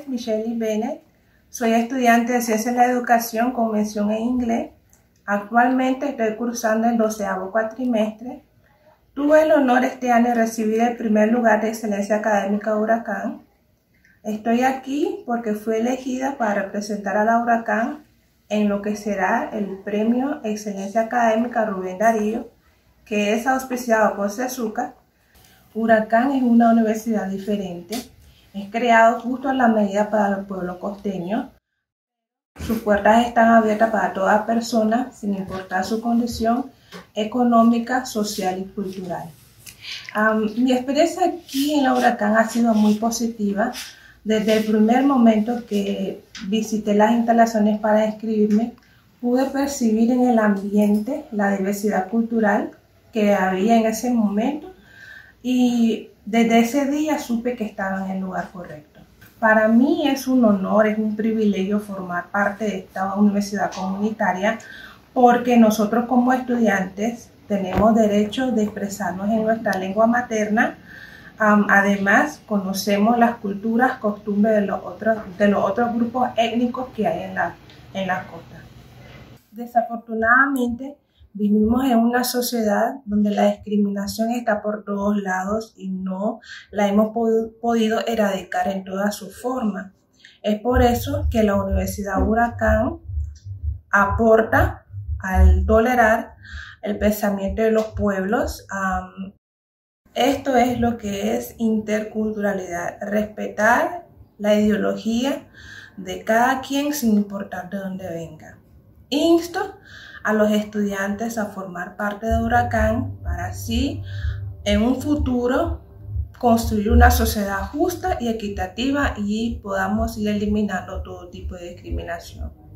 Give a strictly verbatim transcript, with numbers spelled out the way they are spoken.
es Michelle Bennett. Soy estudiante de Ciencias de la Educación con mención en inglés. Actualmente estoy cursando el doceavo cuatrimestre. Tuve el honor este año de recibir el primer lugar de excelencia académica de Huracán. Estoy aquí porque fui elegida para representar a la Huracán en lo que será el Premio Excelencia Académica Rubén Darío, que es auspiciado por CESUCA. Huracán es una universidad diferente, es creado justo a la medida para el pueblo costeño. Sus puertas están abiertas para toda persona, sin importar su condición económica, social y cultural. Um, mi experiencia aquí en la Huracán ha sido muy positiva. Desde el primer momento que visité las instalaciones para inscribirme, pude percibir en el ambiente la diversidad cultural que había en ese momento y desde ese día supe que estaba en el lugar correcto. Para mí es un honor, es un privilegio formar parte de esta universidad comunitaria porque nosotros como estudiantes tenemos derecho de expresarnos en nuestra lengua materna. Um, además, conocemos las culturas, costumbres de los otros, de los otros grupos étnicos que hay en la, en la costa. Desafortunadamente, vivimos en una sociedad donde la discriminación está por todos lados y no la hemos pod- podido erradicar en toda su forma. Es por eso que la Universidad Huracán aporta al tolerar el pensamiento de los pueblos. Um, Esto es lo que es interculturalidad, respetar la ideología de cada quien sin importar de dónde venga. Insto a los estudiantes a formar parte de Huracán para así, en un futuro, construir una sociedad justa y equitativa y podamos ir eliminando todo tipo de discriminación.